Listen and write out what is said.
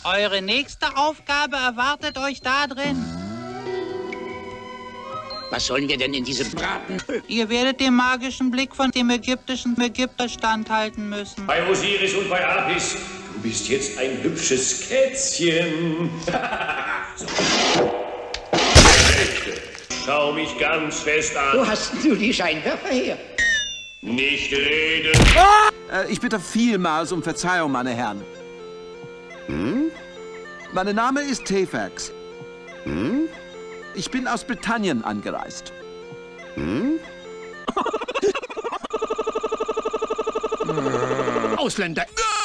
Eure nächste Aufgabe erwartet euch da drin. Was sollen wir denn in diesem Braten? Ihr werdet dem magischen Blick von dem ägyptischen Ägypter standhalten müssen. Bei Osiris und bei Apis, du bist jetzt ein hübsches Kätzchen. So. Schau mich ganz fest an. Wo hast du die Scheinwerfer her? Nicht reden. Ich bitte vielmals um Verzeihung, meine Herren. Mein Name ist Tefax. Ich bin aus Britannien angereist. Ausländer.